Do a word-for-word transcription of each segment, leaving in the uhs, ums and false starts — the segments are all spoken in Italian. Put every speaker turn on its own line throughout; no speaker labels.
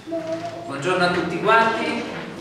Buongiorno a tutti quanti.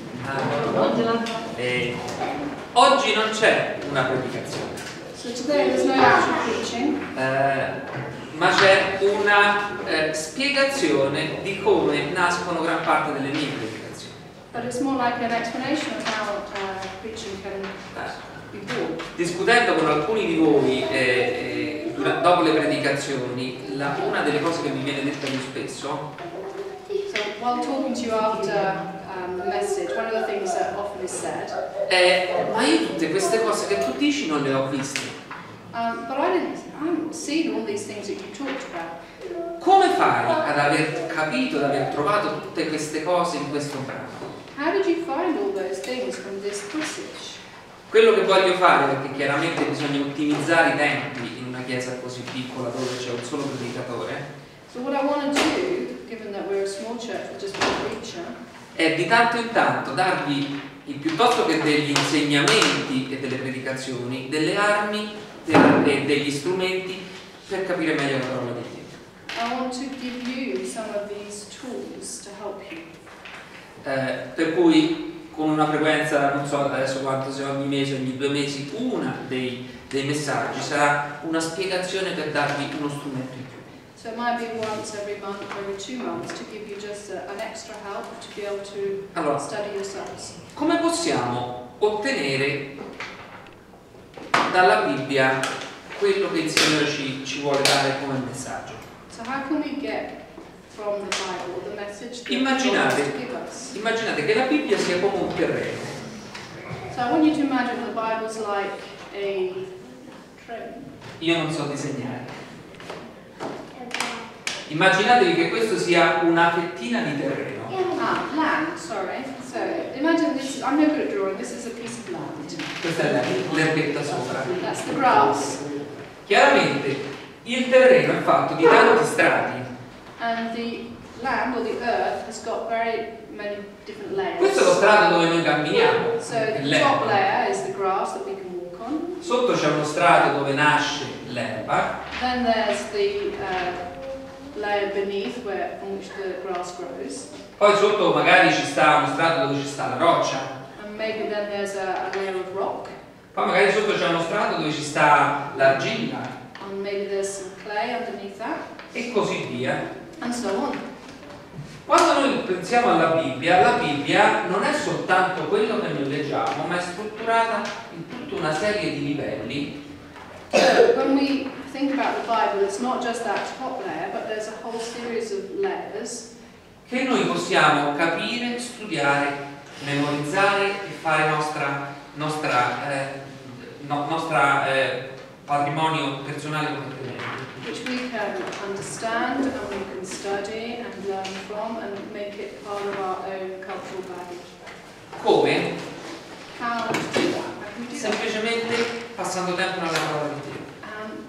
Eh, oggi non c'è una predicazione,
So today there's no actual preaching,
eh, ma c'è una eh, spiegazione di come nascono gran parte delle mie predicazioni.
but it's more like an explanation of how uh, preaching can be born.
Discutendo con alcuni di voi eh, eh, dura- dopo le predicazioni, la- una delle cose che mi viene detta più spesso
So while talking to you after um, the message, one of the things that often is said,
è: ma io tutte queste cose che tu dici non le ho viste.
um, but I didn't, I haven't seen all these things that you talked about.
Come fai ad aver capito, ad aver trovato tutte queste cose in questo brano?
How did you find all those things from this passage?
Quello che voglio fare, perché chiaramente bisogna ottimizzare i tempi in una chiesa così piccola dove c'è un solo predicatore,
So what I want to do, given that we're a small church with just one preacher,
è di tanto in tanto darvi, piuttosto che degli insegnamenti e delle predicazioni, delle armi e degli strumenti per capire meglio la parola di Dio.
I want to give you some of these tools to help you.
Eh, per cui con una frequenza, non so adesso quanto sia, ogni mese, ogni due mesi, una dei, dei messaggi sarà una spiegazione per darvi uno strumento in più.
So it might be once every month, every two months, to give you just a, an extra help to be able to
Allora,
study yourselves.
come possiamo ottenere dalla Bibbia quello che il Signore ci, ci vuole dare come messaggio?
So how can we get from the Bible the message that God
Immaginate,
wants to give us?
immaginate che la Bibbia sia come un terreno.
So I want you to imagine the Bible's like a train.
Io non so disegnare. Immaginatevi che questo sia una fettina di terreno.
Ah, land, sorry. So imagine this, I'm no good at drawing, this is a piece of land.
Questa è la- l'erbetta sopra.
That's the grass.
Chiaramente il terreno è fatto di tanti strati.
And the land, or the earth, has got very many different layers.
Questo è lo strato dove noi camminiamo.
So
è
the
l'erba.
top layer is the grass that we can walk on.
Sotto c'è uno strato dove nasce l'erba.
Then there's the uh, layer beneath where, on which the grass grows.
Poi sotto magari ci sta uno strato dove ci sta la roccia.
And maybe then there's a, a layer of rock.
Poi magari sotto c'è uno strato dove ci sta l'argilla.
And maybe there's some clay underneath that.
E così via.
And so on.
Quando noi pensiamo alla Bibbia, la Bibbia non è soltanto quello che noi leggiamo, ma è strutturata in tutta una serie di livelli
So when we think about the Bible, it's not just that top layer, but there's a whole series of layers
che noi possiamo capire, studiare, memorizzare e fare nostra, nostra, eh, no- nostra eh, patrimonio personale come credenti.
which we can understand and we can study and learn from and make it part of our own cultural baggage.
Come?
How to do that? How can we do that?
Semplicemente passando tempo nella parola di Dio.
Um,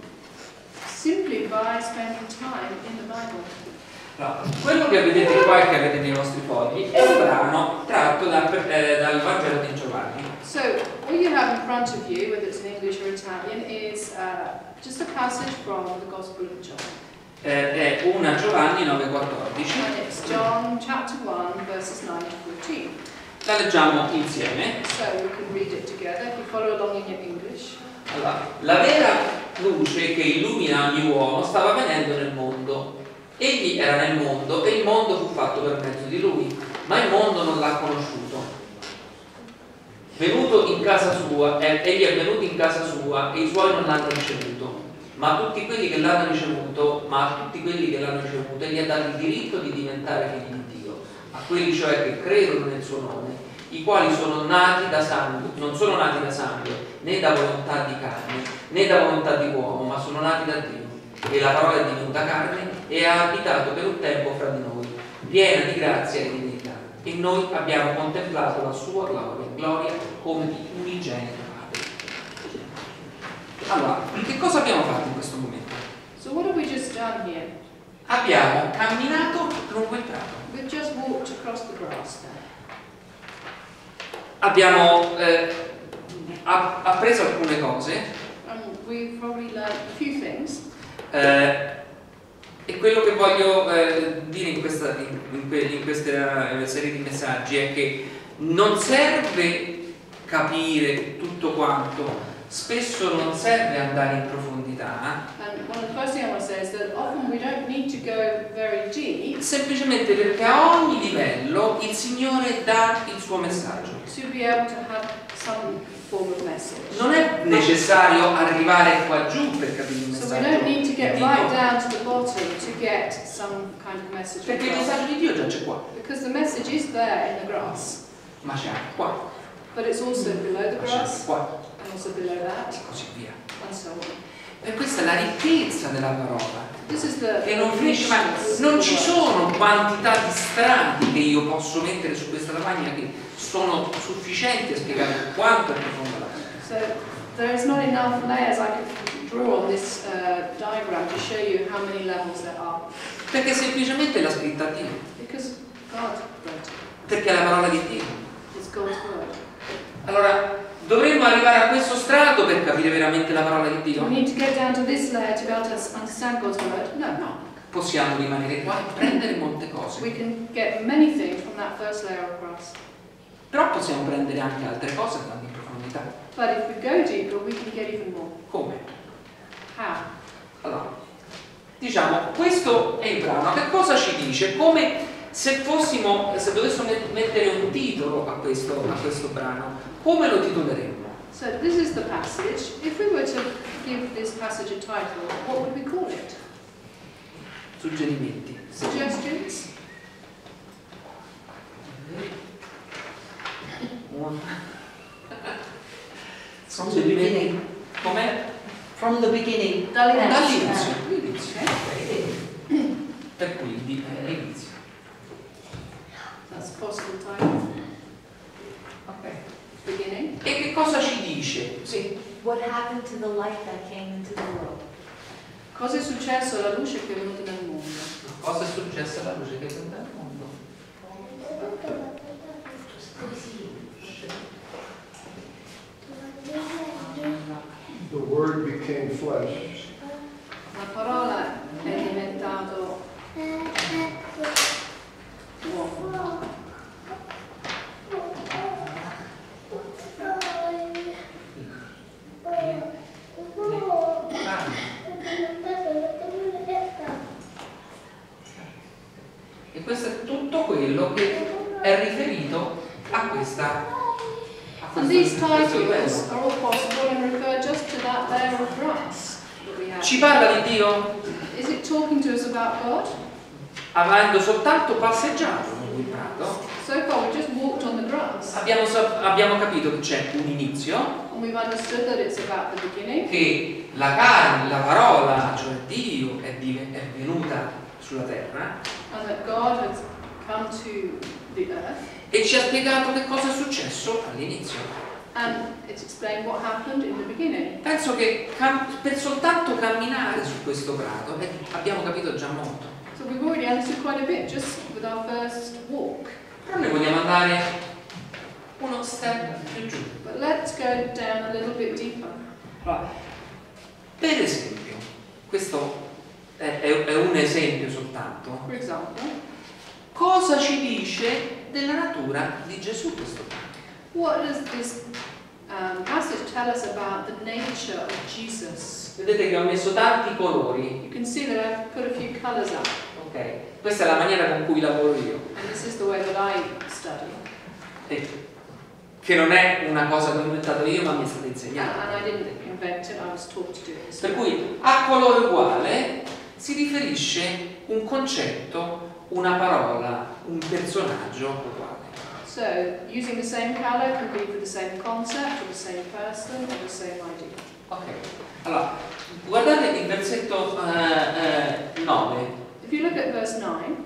simply by spending time in the Bible.
Allora, quello che vedete qua e che avete nei vostri fogli è un brano tratto da- eh, dal Vangelo di Giovanni.
So, what you have in front of you, whether it's in English or Italian, is uh, just a passage from the Gospel of John.
Eh, è una Giovanni nove quattordici.
And it's John chapter one, verses nine to fourteen.
La leggiamo insieme.
So we can read it together if you follow along in your English.
Allora, la vera luce che illumina ogni uomo stava venendo nel mondo. Egli era nel mondo e il mondo fu fatto per mezzo di lui, ma il mondo non l'ha conosciuto. Venuto in casa sua, eh, egli è venuto in casa sua e i suoi non l'hanno ricevuto. Ma a tutti quelli che l'hanno ricevuto, ma a tutti quelli che l'hanno ricevuto, egli ha dato il diritto di diventare figli di Dio, a quelli cioè che credono nel suo nome, i quali sono nati da sangue, non sono nati da sangue, né da volontà di carne, né da volontà di uomo, ma sono nati da Dio. E la parola è divenuta carne e ha abitato per un tempo fra di noi, piena di grazia e di verità. E noi abbiamo contemplato la sua gloria, gloria come di unigenito Padre. Allora, che cosa abbiamo fatto in questo momento?
So what have we just done here?
Abbiamo camminato lungo il prato.
We've just walked across the grass there.
Abbiamo eh, app- appreso alcune cose
And we've probably learned a few things.
eh, e quello che voglio eh, dire in questa questa, in, in, que, in questa serie di messaggi è che non serve capire tutto quanto, spesso non serve andare in profondità.
And one of the first things I want to say is that often we don't need to go very deep.
Semplicemente perché a ogni livello il Signore dà il suo messaggio.
To be able to have some form of message.
Non è necessario arrivare qua giù per capire il
So
messaggio.
we don't need to get
di
right
Dio,
down to the bottom to get some kind of message.
perché il
across.
messaggio di Dio già c'è qua,
Because the message is there in the grass,
ma c'è anche qua,
but it's also below the
ma c'è anche
grass
qua
and also below that
e così via.
and so on.
E questa è la ricchezza della parola,
This is the
che non finisce mai. Non ci sono quantità di strati che io posso mettere su questa lavagna che sono sufficienti a spiegare quanto è profonda la Bibbia.
So there is not enough layers I could draw on this uh, diagram to show you how many levels there are.
Perché semplicemente l'ha scritta Dio,
Because God wrote it.
perché è la parola di Dio.
It's God's word.
Allora, dovremmo arrivare a questo strato per capire veramente la parola di
Do
Dio?
we need to get down to this layer to be able to understand God's word? No, no.
Possiamo rimanere qua e prendere molte cose,
We can get many things from that first layer of grass.
però possiamo prendere anche altre cose andando in profondità.
But if we go deeper, we can get even more.
Come?
How?
Allora, diciamo, questo è il brano. Che cosa ci dice? Come se fossimo, se dovessimo mettere un titolo a questo, a questo brano, come lo titoleremmo?
So this is the passage. If we were to give this passage a title, what would we call it?
Suggerimenti.
Suggestions?
From the beginning.
Com'è?
From the beginning.
Dall'inizio. L'inizio. Per cui di- è l'inizio.
That's a possible title.
Ok.
Beginning.
E che cosa ci dice? Sì.
What happened to the light that came into the world?
Cosa è successo alla luce che è venuta nel mondo?
Cosa è successo alla luce che è venuta nel mondo?
The Word became flesh.
La parola è diventato uomo.
E questo è tutto quello che è riferito a questa a
And
questo,
these
a questo livello.
titles are all possible and refer just to that layer of grass that we have.
Ci parla di Dio
Is it talking to us about God?
avendo soltanto passeggiato nel prato.
So far we've just walked on the grass
Abbiamo, sap- abbiamo capito che c'è un inizio,
and we've understood that it's about the beginning,
che la carne, la parola, cioè Dio, è, div- è venuta sulla terra
and that God has come to the earth,
e ci ha spiegato che cosa è successo all'inizio.
and it's explained what happened in the beginning.
Penso che cam- per soltanto camminare su questo prato eh, abbiamo capito già molto.
So we've already understood quite a bit just with our first walk.
Però noi vogliamo andare uno step più giù.
But let's go down a little bit deeper.
Allora, per esempio, questo è, è- è un esempio soltanto.
For example,
Cosa ci dice della natura di Gesù questo brano?
what does this um, passage tell us about the nature of Jesus?
Vedete che ho messo tanti colori,
You can see that I've put a few colours up,
ok? Questa è la maniera con cui lavoro io,
and this is the way that I study.
e che non è una cosa che ho inventato io, ma mi è stata
And,
insegnata.
and I didn't invent it, I was taught to do it this
Per
way.
cui a colore uguale si riferisce un concetto, una parola, un personaggio uguale.
So, using the same colour can be for the same concept, or the same person, or the same idea.
Ok, allora guardate il versetto eh, eh, nove,
If you look at verse nine,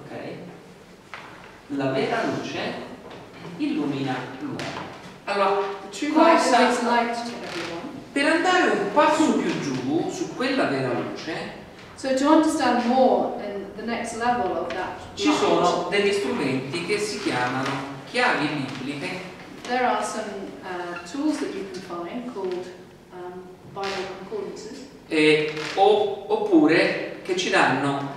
ok? La vera luce illumina l'uomo. Allora,
the true light
cosa,
brings light to everyone.
per andare un passo più giù su quella vera luce,
So to understand more in the next level of that
ci
light,
sono degli strumenti che si chiamano chiavi bibliche,
there are some uh, tools that you can find called um, Bible concordances,
eh, o- oppure che ci danno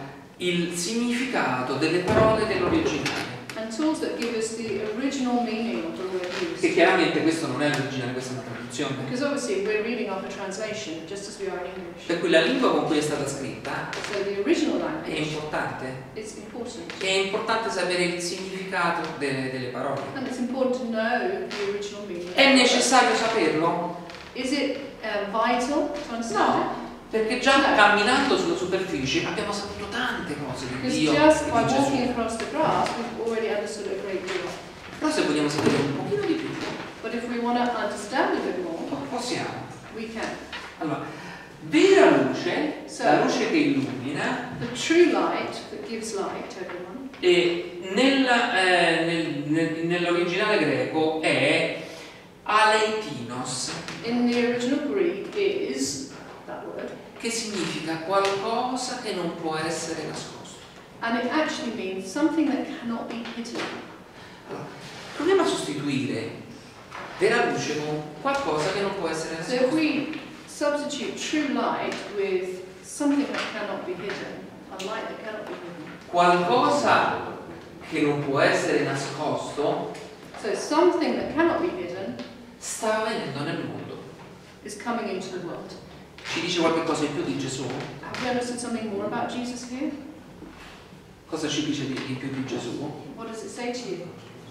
il significato delle parole dell'originale.
And tools that give us the original meaning of the word
Che
used.
chiaramente questo non è l'originale, questa è una traduzione.
Because obviously we're reading off a translation, just as we are in English.
Per cui la lingua con cui è stata scritta
So the original
è
language
importante.
is important.
È importante sapere il significato delle, delle parole.
And it's important to know the original meaning.
È necessario saperlo?
Is it uh, vital to understand
No, perché già camminando sulla superficie abbiamo saputo tante cose
it?
di
Because
Dio e
just
di
by walking
Gesù.
across the grass, we've already understood a great deal.
Però se vogliamo sapere un pochino di più,
But if we want to understand a bit more,
possiamo.
we can.
Allora, vera luce,
So-
la luce che illumina,
The true light that gives light to everyone
e nel, eh, nel- nel- nell'originale greco è aleitinos,
in the original Greek is that word,
che significa qualcosa che non può essere nascosto.
and it actually means something that cannot be hidden.
Allora, proviamo a sostituire vera luce con qualcosa che non può essere
So if
nascosto.
we substitute true light with something that cannot be hidden, a light that cannot be hidden.
Qualcosa che non può essere nascosto
So something that cannot be hidden
sta avvenendo nel mondo.
is coming into the world.
Ci dice qualche cosa in più di Gesù?
Have we understood something more about Jesus here?
Cosa ci dice di, di più di Gesù?
What does it say to you?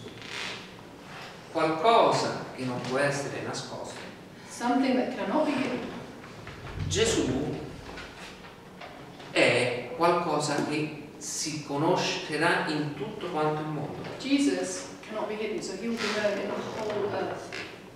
Qualcosa che non può essere nascosto.
Something that cannot be hidden.
Gesù è qualcosa che si conoscerà in tutto quanto il mondo.
Jesus cannot be hidden, so he will be known in the whole earth.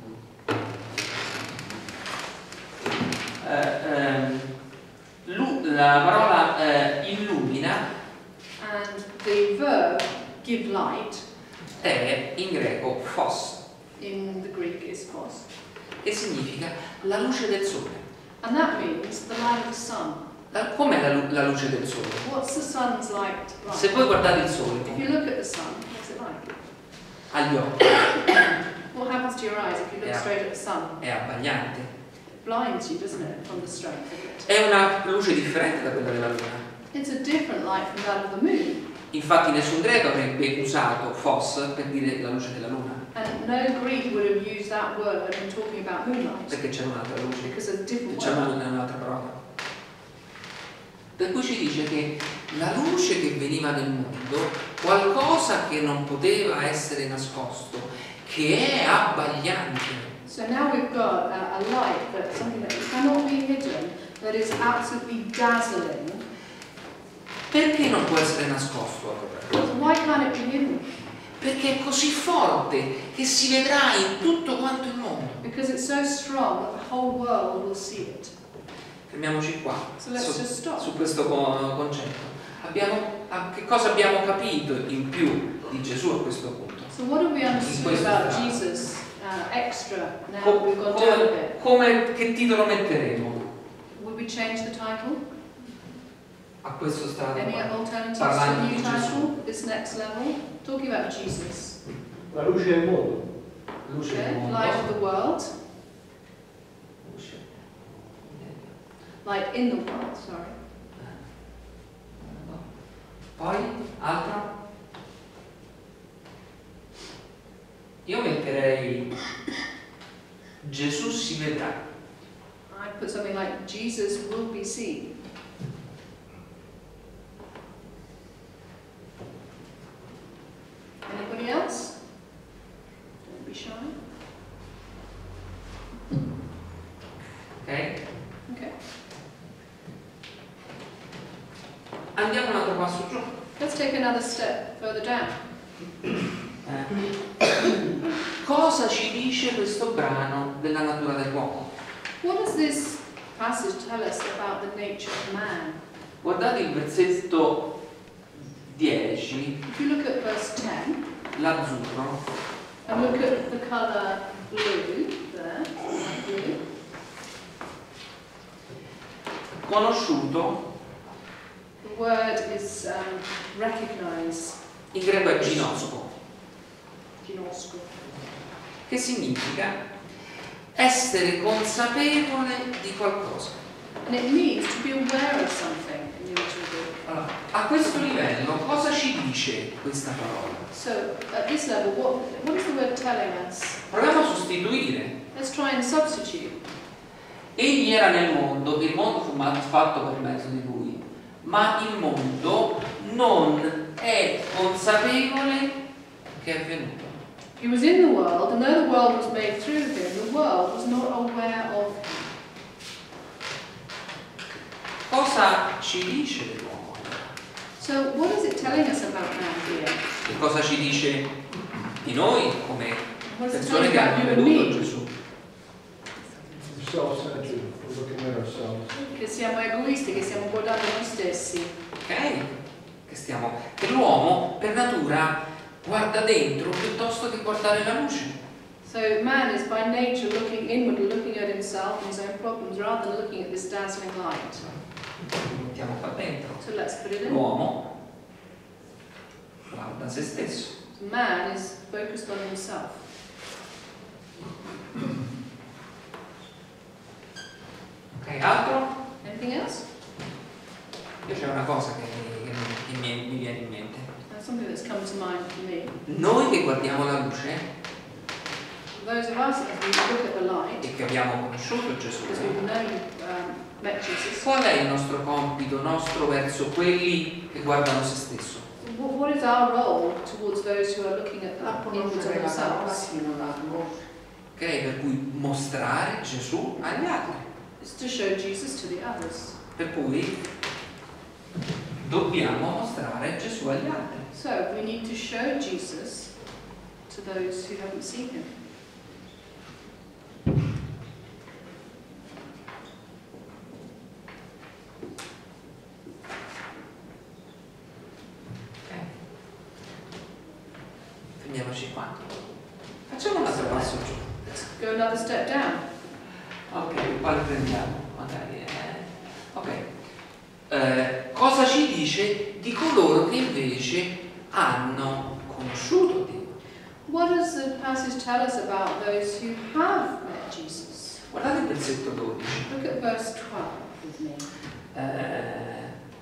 Eh, ehm, lu- la parola eh, illumina
And the verb give light
è in greco phos,
in the Greek is phos.
che significa la luce del sole.
And that means the light of the sun.
La- com'è la, lu- la luce del sole?
What's the sun's light
Se
like?
voi guardate il sole
If you look at the sun, what's it like?
agli occhi
What happens to your eyes if you look
Yeah.
straight at the sun?
è abbagliante,
It blinds you, doesn't it, from the strength of it?
è una luce differente da quella della luna.
It's a different light from that of the moon.
Infatti nessun greco avrebbe usato phos per dire la luce della luna,
And no Greek would have used that word when talking about moonlight,
perché c'era un'altra luce,
because it's a different
c'era
word.
una- un'altra parola. Per cui ci dice che la luce che veniva nel mondo, qualcosa che non poteva essere nascosto, che è abbagliante.
So now we've got a, a light, that something that cannot be hidden, that is absolutely dazzling.
Perché non può essere nascosto allora?
So why can't it be hidden?
Perché è così forte che si vedrà in tutto quanto il mondo.
Because it's so strong that the whole world will see it.
Fermiamoci qua,
So let's
su,
just stop.
su questo co- concetto. Abbiamo, a- che cosa abbiamo capito in più di Gesù a questo punto?
So what have we understood
questo
about
brano.
Jesus uh, extra now
Co-
that we've gone down a
come,
bit?
come- che titolo metteremo
Would we change the title?
a questo stato?
Any
qua?
alternatives to a
Parlando
new
di
title?
Gesù.
This next level? Talking about Jesus.
La luce del mondo.
Luce del
Okay?
mondo.
Light of the world.
Luce.
Light in the world, sorry.
Poi, altro? Io metterei Gesù si vedrà.
I put something like Jesus will be seen. Anybody else? Don't be shy.
Ok?
Okay.
Andiamo un altro passo giù.
Let's take another step further down.
Eh. Cosa ci dice questo brano della natura dell'uomo?
What does this passage tell us about the nature of man?
Guardate il versetto dieci,
If you look at verse ten
l'azzurro.
and look at the colour blue there, light blue,
Conosciuto,
the word is um, recognized,
in greco è ginosco,
ginosko,
che significa essere consapevole di qualcosa.
and it means to be aware of something in in the original Greek.
Allora, a questo livello cosa ci dice questa parola?
So at this level, what, what is the word telling us?
Proviamo a sostituire.
Let's try and substitute.
Egli era nel mondo, il mondo fu fatto per mezzo di lui, ma il mondo non è consapevole che è venuto.
He was in the world, and though the world was made through him, the world was not aware of him.
Cosa ci dice dell'uomo?
So what is it telling us about man here?
E cosa ci dice di noi come
What is it
persone
telling
che
about
hanno
you and
veduto
me?
Gesù?
Self-centered, we're looking at ourselves.
Che siamo egoisti, che stiamo guardando noi stessi.
Ok? Che stiamo. Che l'uomo per natura guarda dentro piuttosto che guardare la luce.
So man is by nature looking inward, looking at himself and his own problems, rather than looking at this dazzling light.
Lo mettiamo qua dentro.
So let's put it in.
L'uomo guarda se stesso.
Man is focused on himself.
Ok, altro?
Anything else?
Io c'è una cosa che, che, mi, che mi, mi viene in mente.
That's something that's come to mind for me.
Noi che guardiamo la luce
Those of us, as we look at the light,
e che abbiamo conosciuto Gesù,
because we've known, um, met Jesus,
qual è il nostro compito nostro verso quelli che guardano se stesso?
what, what is our role towards those who are looking at
A
the inwards of
conoscere la parola
themselves?
chi non la conosce.
Ok, per cui mostrare Gesù agli altri.
It's to show Jesus to the others.
Per cui dobbiamo mostrare Gesù agli altri.
So we need to show Jesus to those who haven't seen him.
Ok. Fermiamoci qua. Facciamo un altro passo giù.
Let's go another step down.
Ok, quale prendiamo? Magari eh. Ok. Eh, cosa ci dice di coloro che invece hanno conosciuto Dio?
What does the passage tell us about those who have met Jesus?
Guardate il versetto dodici.
Look at verse twelve with me.
Eh,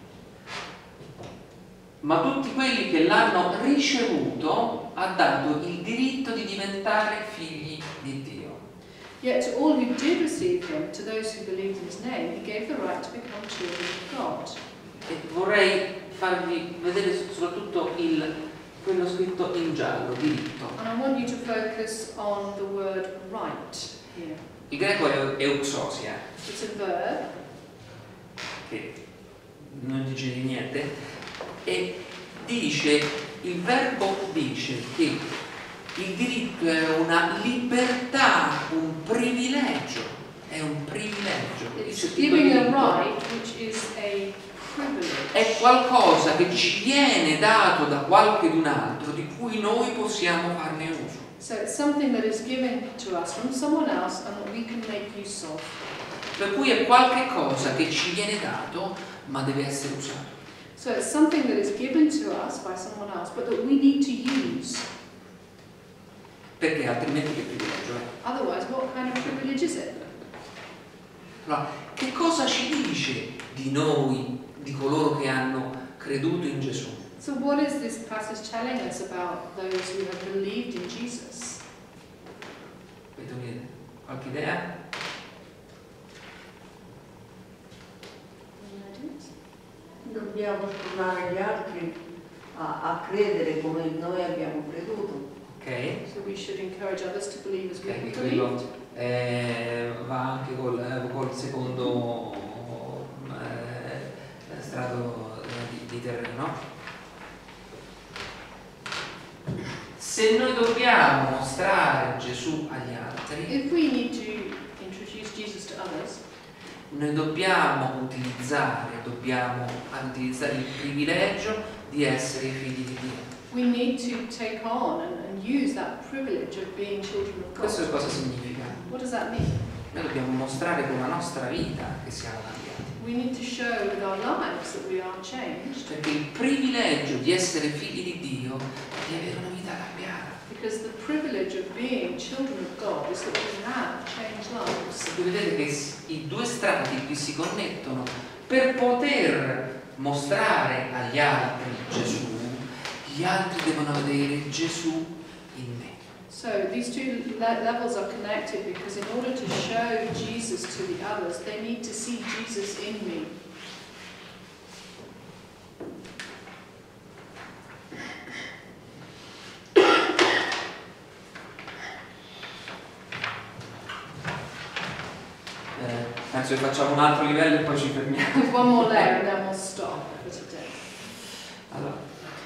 ma tutti quelli che l'hanno ricevuto ha dato il diritto di diventare figli di Dio.
Yet to all who did receive him, to those who believed in his name, he gave the right to become children of God.
E vorrei farvi vedere soprattutto il, quello scritto in giallo, diritto.
And I want you to focus on the word right here.
Il greco è euxosia,
It's a verb,
che non dice di niente, e dice, il verbo dice che il diritto è una libertà, un privilegio, è un privilegio.
it's
Dice
giving a
diritto.
right which is a privilege.
È qualcosa che ci viene dato da qualcun altro di cui noi possiamo farne uso.
So it's something that is given to us from someone else and that we can make use of.
Per cui è qualche cosa che ci viene dato ma deve essere usato.
So it's something that is given to us by someone else, but that we need to use.
Perché altrimenti che privilegio è?
Otherwise, what kind of privilege is it?
Allora, che cosa ci dice di noi, di coloro che hanno creduto in Gesù?
So what is this passage telling us about those who have believed in Jesus?
Avete qualche idea?
Dobbiamo spronare gli altri a, a credere come noi abbiamo creduto.
Ok?
So we should encourage others to believe as we
Ok,
have
che quello
believed.
eh, va anche col, eh, col secondo eh, strato eh, di, di terreno. Se noi dobbiamo mostrare Gesù agli altri,
If we need to introduce Jesus to others,
noi dobbiamo utilizzare, dobbiamo utilizzare il privilegio di essere figli di Dio.
we need to take on and, and use that privilege of being children of
Questo
God.
cosa significa?
What does that mean?
Noi dobbiamo mostrare con la nostra vita che siamo cambiati.
We need to show with our lives that we are changed,
Perché il privilegio di essere figli di Dio è di avere una vita cambiata.
because the privilege of being children of God is that we have changed lives.
Voi vedete che s- i due strati qui si connettono per poter mostrare agli altri Gesù, gli altri devono vedere Gesù in me.
So these two le- levels are connected because in order to show Jesus to the others, they need to see Jesus in me.
Eh, penso che facciamo un altro livello e poi ci fermiamo.
One more layer and then we'll stop for today.
Allora,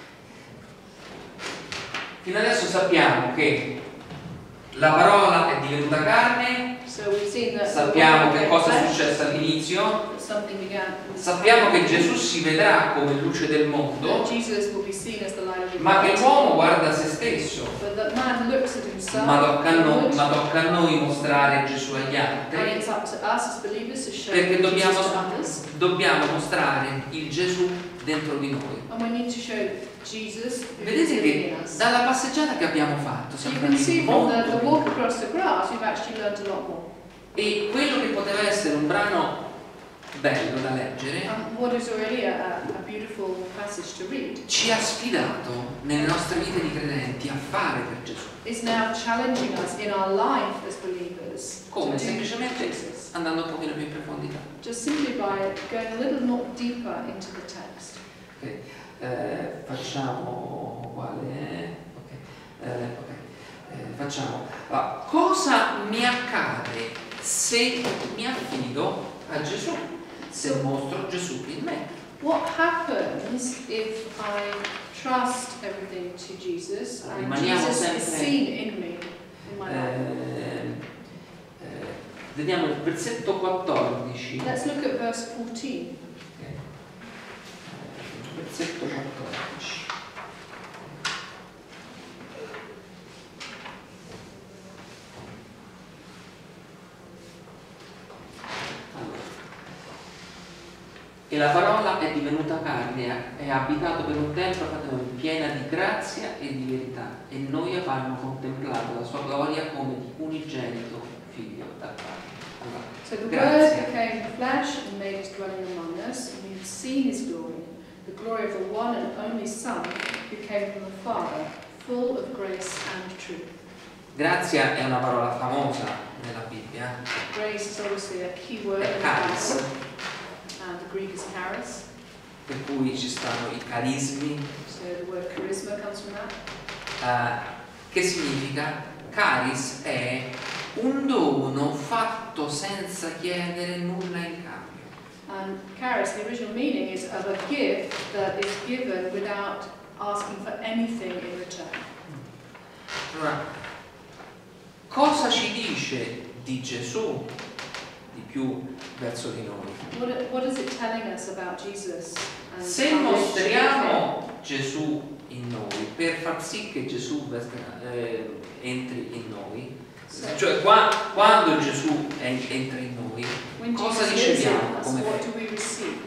fino adesso sappiamo che la parola è divenuta carne,
So we've seen that the
sappiamo
word
che
became
cosa è
flesh,
successo all'inizio,
that something began.
sappiamo che Gesù si vedrà come luce del mondo,
That Jesus will be seen as the light of the
ma che
world.
l'uomo guarda se stesso.
But that man looks at himself.
Ma tocca, a noi,
inward,
ma tocca a noi mostrare Gesù agli
and
altri,
it's up to us as believers to show
perché
Jesus
dobbiamo,
to others.
dobbiamo mostrare il Gesù dentro di noi.
And we need to show Jesus who is
Vedete
living in
che
us.
dalla passeggiata che abbiamo fatto
So you
siamo
can see
andati
from the, the
molto
walk across the grass, we've actually learned a lot more.
e quello che poteva essere un brano bello da leggere
Um, what is already a, a beautiful passage to read
ci ha sfidato nelle nostre vite di credenti a fare per Gesù,
is now challenging us in our life as believers to
come
do
semplicemente
Jesus,
andando un pochino più in profondità.
just simply by going a little more deeper into the text.
Ok, eh, facciamo quale è? Ok, eh, ok, eh, facciamo ah, cosa mi accade se mi affido a Gesù, se mostro Gesù in me.
What happens if I trust everything to Jesus and
Rimaniamo
Jesus is
sempre-
seen in me, in my life?
Eh, eh, vediamo il versetto quattordici.
Let's look at verse fourteen.
Ok. Eh, versetto quattordici. E la parola è divenuta carne e ha abitato per un tempo fra noi, piena di grazia e di verità, e noi abbiamo contemplato la sua gloria come di unigenito figlio dal Padre. Allora,
So the
Grazie.
Word became flesh and made his dwelling among us, and we have seen his glory, the glory of the one and only Son, who came from the Father, full of grace and truth.
grazia è una parola famosa nella Bibbia,
Grace is obviously a key word in
è
the
charis,
Bible, and the Greek is charis,
per cui ci stanno i carismi,
so the word charisma comes from that.
eh, che significa charis è un dono fatto senza chiedere nulla in cambio.
And charis, the original meaning is of a gift that is given without asking for anything in return.
Allora, cosa ci dice di Gesù di più verso di noi?
What, what is it telling us about Jesus? And
Se
our relationship with him?
mostriamo Gesù in noi per far sì che Gesù eh, entri in noi, cioè qua- quando Gesù è- entra in noi,
When
cosa
Jesus lives in
riceviamo
us,
come
what
fede?
do we receive?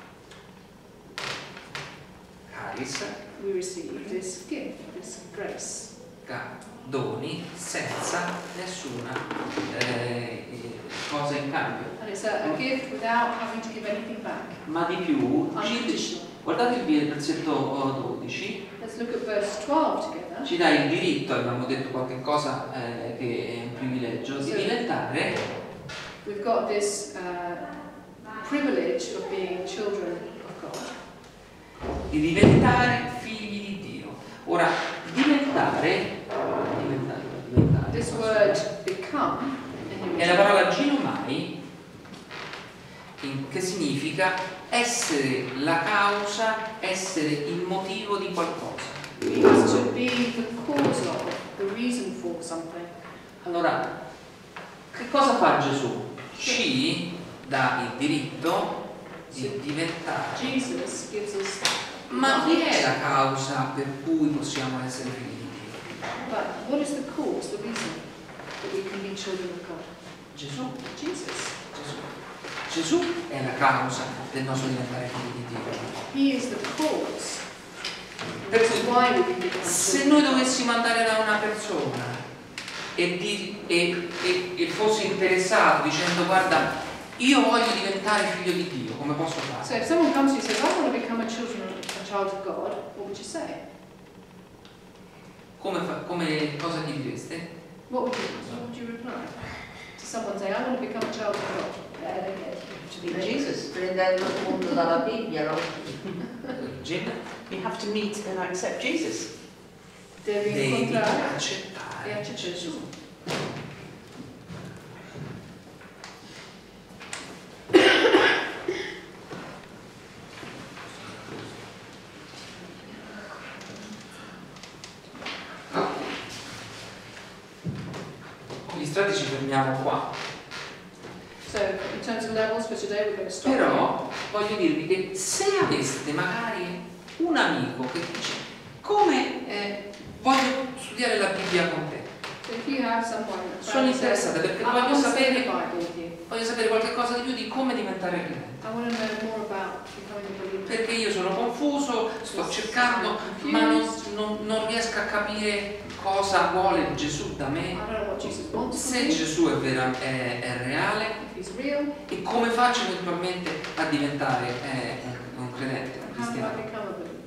Caris,
We receive this gift, this grace.
ca- doni senza nessuna eh, cosa in cambio.
And it's a, a gift without having to give anything back.
Ma di più, ci-
Unconditional.
guardate il versetto dodici,
Let's look at verse twelve together.
ci dà il diritto, abbiamo detto qualche cosa eh, che è un privilegio, di
Sì.
diventare
We've got this uh, privilege of being children of God.
di diventare figli di Dio. Ora, diventare, diventare, diventare
This word become in
è la parola ginomai, in- che significa essere la causa, essere il motivo di qualcosa.
means to be the cause of, the reason for something.
Allora, che cosa fa Gesù? Ci dà il diritto di diventare.
Jesus gives us.
Ma chi è la causa per cui possiamo essere figli di Dio?
But what is the cause, the reason that we can be children of God?
Gesù.
Jesus.
Gesù. Gesù è la causa del nostro diventare figli di Dio.
He is the cause.
Per
This is
cui,
why we can become
se
children.
noi dovessimo andare da una persona e, di, e, e, e fossi interessato dicendo guarda, io voglio diventare figlio di Dio, come come posso fare?
So if someone comes to you and says, I want to become a, children, a child of God, what would you say?
Come, fa, come cosa gli direste?
What would you, what would you reply? To someone saying, I want to become a child of God.
To be Jesus, prendendo spunto dalla Bibbia, no?
Gemma?
You have to meet and accept Jesus.
Devi
Devi
incontrare e
accettare
accettare Gesù.
Gli strati ci fermiamo qua.
So in terms of levels for today we're going to stop.
Però voglio dirvi che se aveste magari un amico che dice come eh, voglio studiare la Bibbia con te,
So if you have someone that's
sono interessata perché
I
voglio
want to study
sapere,
the Bible with you.
voglio sapere qualche cosa di più di come diventare credente.
I want to know more about becoming a believer.
Perché io sono confuso, sto cercando, ma non, non- non riesco a capire cosa vuole Gesù da
I
me,
don't know what Jesus wants from
se
me,
Gesù è, vera- è- è reale
if he's real,
e come faccio eventualmente a diventare eh, un, un credente, un
how do I
cristiano.
become a believer?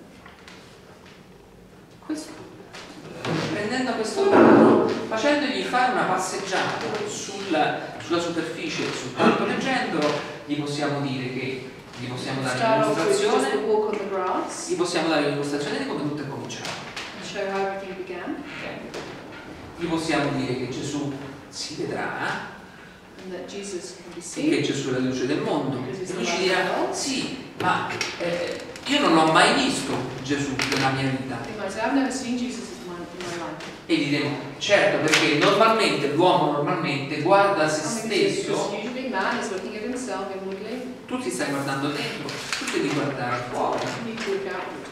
Questo, prendendo questo brano, facendogli fare una passeggiata sul- sulla superficie, soltanto leggendolo, gli possiamo dire che gli possiamo dare
Start off with just the
un'illustrazione,
walk on the grass
gli possiamo dare l'illustrazione di come tutto è cominciato.
and show how everything began,
Gli possiamo dire che Gesù si vedrà
and that Jesus can be
e
seen.
che Gesù è la luce del mondo. E lui ci dirà, sì, ma eh, io non l'ho mai visto Gesù nella mia vita.
He might say, I've never seen Jesus in my, in my life.
E gli diremo, certo, perché normalmente l'uomo normalmente guarda se
I mean, because
stesso,
usually man is looking at himself inwardly.
tu ti stai guardando dentro, tu devi guardare fuori.
You need to look outward.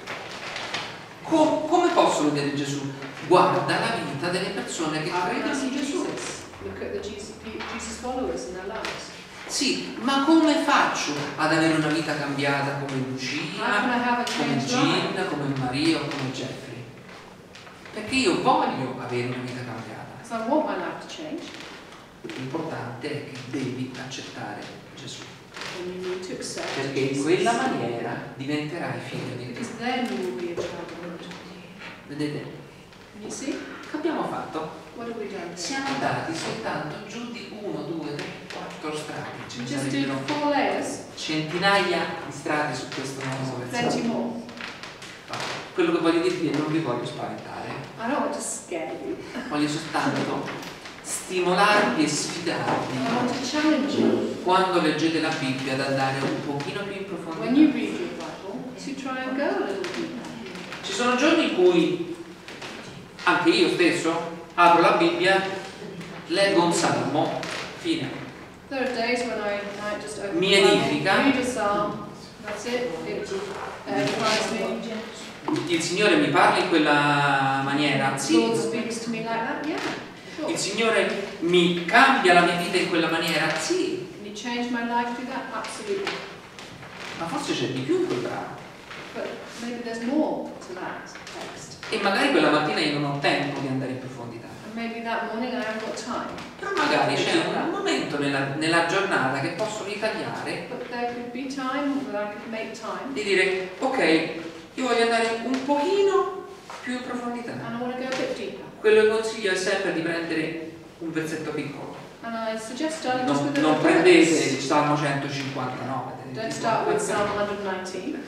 Co- come posso vedere Gesù? Guarda la vita delle persone che
How can I
credono
see
in Gesù.
Jesus? Look at the Jesus, Jesus followers in their lives.
Sì, ma come faccio ad avere una vita cambiata come
How can
Lucia,
I have a
come
changed life?
Gin, come Maria o come Jeffrey? Perché io voglio avere una vita cambiata.
Because I want my life to change.
L'importante è che devi accettare Gesù,
And you need to accept
perché in
Jesus.
quella maniera diventerai figlio di Dio.
Because then you will be a child of God.
Vedete?
Can you see?
Che abbiamo fatto?
What have we done here?
Siamo andati soltanto giù di uno, due, tre, quattro strati. Ce
We
ne
just did
sarebbero
four layers,
centinaia di strati su questo nuovo
plenty
versetto.
more.
Quello che voglio dirvi è che non vi voglio spaventare,
I don't want to scare you.
voglio soltanto stimolarvi e sfidarvi
I want to challenge you.
quando leggete la Bibbia ad andare un pochino più in
When you
profondità.
read your Bible, to try and go a little deeper.
Ci sono giorni in cui anche io stesso apro la Bibbia, leggo un salmo, fine.
There are days when I might just open
Mi
the Bible,
edifica.
read a psalm, that's it, it uh, edifies me.
Il Signore mi parla in quella maniera,
The
sì.
Lord speaks to me like that, yeah, sure.
Il Signore mi cambia la mia vita in quella maniera, sì.
Can you change my life through that? Absolutely.
Ma forse c'è di più in quel brano.
But maybe there's more to that text.
E magari quella mattina io non ho tempo di andare in profondità.
And maybe that morning I haven't got time.
Però magari c'è un momento nella, nella giornata che posso ritagliare
But there could be time that I could make time.
di dire, ok, io voglio andare un pochino più in profondità.
And I want to go a bit deeper.
Quello che consiglio è sempre di prendere un versetto piccolo.
And I suggest starting just
Non,
with a
non
little
prendete
verse.
il Salmo centocinquantanove.
Don't start with Psalm one nineteen.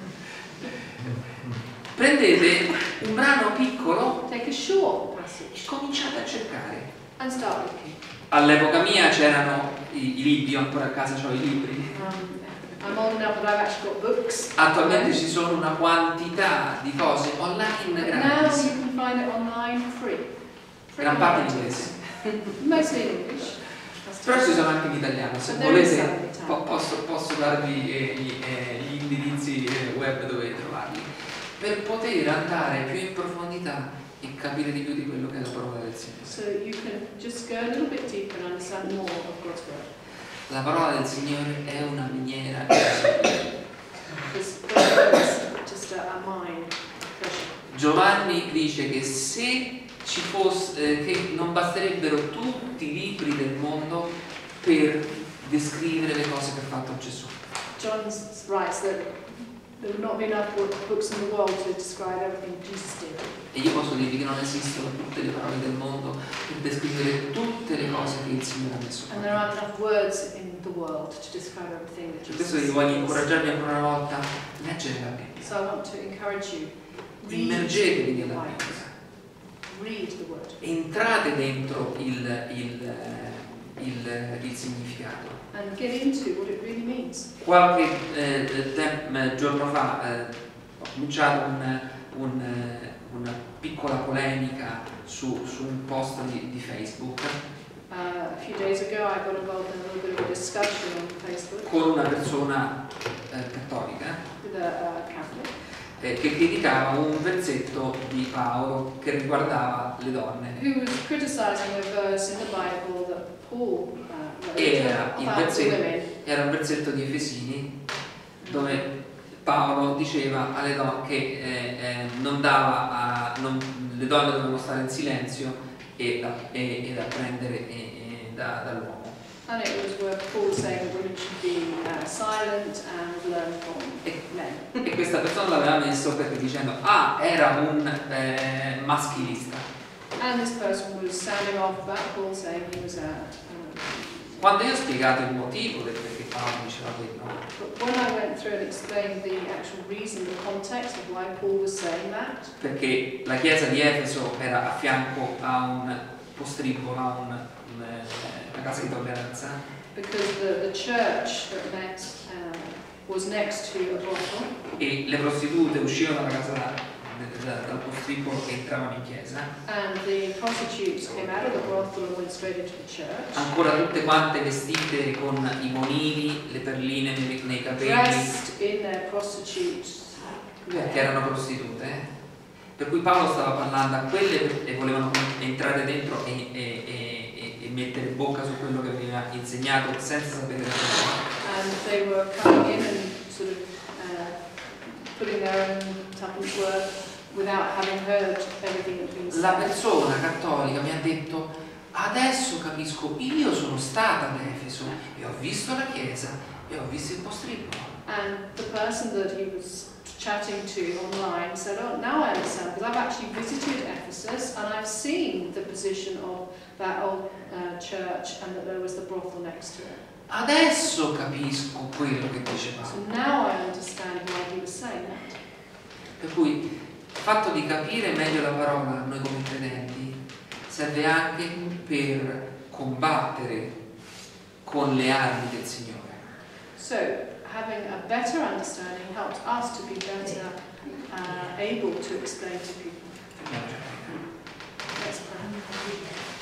Prendete un brano piccolo
Take a short passage
e cominciate a cercare.
and start looking.
All'epoca mia c'erano i, i libri, io ancora a casa ho i libri.
Um, I'm old enough that I've actually got books.
Attualmente ci sono una quantità di cose online
But now you
gratis,
can find it online free. Free
gran parte in
online.
inglese.
Mostly in English.
Però ci sono anche in italiano, se
But there is some
volete
in Italian.
po- posso, posso darvi eh, gli, eh, gli indirizzi eh, web dove trovarli, per poter andare più in profondità e capire di più di quello che è la parola del Signore.
So you can just go a little bit deeper and understand more of God's word.
La parola del Signore è una miniera di sapienza.
Because God is just a, a mine of treasure.
Giovanni dice che se ci fosse, eh, che non basterebbero tutti i libri del mondo per descrivere le cose che ha fatto Gesù.
John writes that there would not be enough books in the world to describe everything Jesus did.
E io posso dirvi che non esistono tutte le parole del mondo per descrivere tutte le cose che il Signore ha messo.
And there aren't enough words in the world to describe everything that
Per
Jesus
questo io voglio
did.
incoraggiarvi ancora una volta a leggere la Bibbia.
So I want to encourage you. Read
Immergetevi
the
nella
Bible.
Bibbia.
Read the word.
Entrate dentro il, il, il, il significato.
And get into what it really means.
Qualche eh, tem- giorno fa eh, ho cominciato un, un, eh, una piccola polemica su, su un post di, di Facebook
Uh, a few days ago I got involved in a little bit of a discussion on Facebook
con una persona eh, cattolica
with a uh, Catholic
eh, che criticava un versetto di Paolo che riguardava le donne.
who was criticizing a verse in the Bible that Paul uh, wrote
Era, il
about the
versetto,
women.
era un versetto di Efesini dove Paolo diceva alle donne che eh, eh, non dava a, non, le donne dovevano stare in silenzio e, da, e, ed apprendere e, e da, dall'uomo.
And it was where Paul was saying that women should be uh, silent and learn from
E,
men.
e questa persona l'aveva messo perché dicendo ah, era un eh, maschilista.
And this person was sounding off about Paul saying he was a um,
Quando io ho spiegato il motivo del perché Paolo diceva quello,
but when I went through and explained the actual reason, the context of why Paul was saying that,
perché la chiesa di Efeso era a fianco a un postribolo, a un, un, eh, una casa di tolleranza,
because the, the church that next uh, was next to a brothel,
e le prostitute uscivano dalla casa da, da, dal postribolo e entravano in chiesa,
and the prostitutes came out of the brothel and went straight into the church,
ancora tutte quante vestite con i monili, le perline nei, nei capelli,
dressed in their prostitute
perché erano prostitute. Per cui Paolo stava parlando a quelle e volevano entrare dentro e, e, e, e mettere bocca su quello che veniva insegnato senza sapere cosa.
and they were coming in and sort of uh, putting their own tuppence worth without having heard everything that had been
La
said.
persona cattolica mi ha detto adesso capisco, io sono stata ad Efeso e ho visto la chiesa e ho visto il postribolo.
And the person that he was chatting to online said, oh, now I understand, because I've actually visited Ephesus and I've seen the position of that old uh, church and that there was the brothel next to it.
Adesso capisco quello che diceva.
So now I understand why he was saying that.
Per cui il fatto di capire meglio la parola noi come credenti serve anche per combattere con le armi del Signore.
So having a better understanding helps us to be better uh, able to explain to people. Let's pray.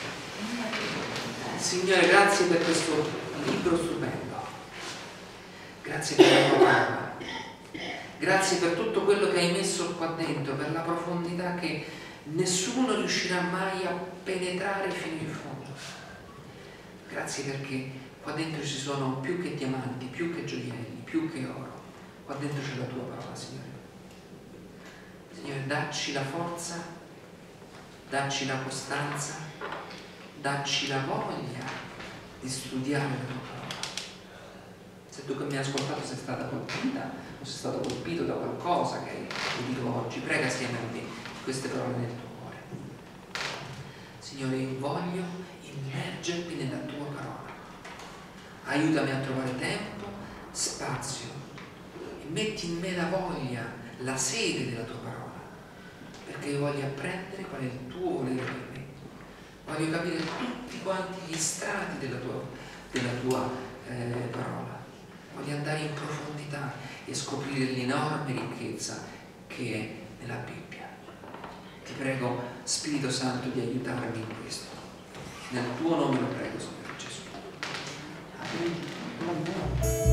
Signore, grazie per questo libro stupendo. Grazie per la tua parola. Grazie per tutto quello che hai messo qua dentro, per la profondità che nessuno riuscirà mai a penetrare fino in fondo. Grazie perché qua dentro ci sono più che diamanti, più che gioielli, più che oro. Qua dentro c'è la tua parola, Signore. Signore, dacci la forza, dacci la costanza, dacci la voglia di studiare la tua parola. Se tu che mi hai ascoltato sei stata colpita o sei stato colpito da qualcosa che hai udito oggi, prega assieme a me queste parole nel tuo cuore. Signore, io voglio immergermi nella tua parola. Aiutami a trovare tempo, spazio e metti in me la voglia, la sede della tua parola, perché io voglio apprendere qual è il tuo volere per me. Voglio capire tutti quanti gli strati della tua, della tua eh, parola. Voglio andare in profondità e scoprire l'enorme ricchezza che è nella Bibbia. Ti prego, Spirito Santo, di aiutarmi in questo. Nel tuo nome lo prego, Signore Gesù. Amen.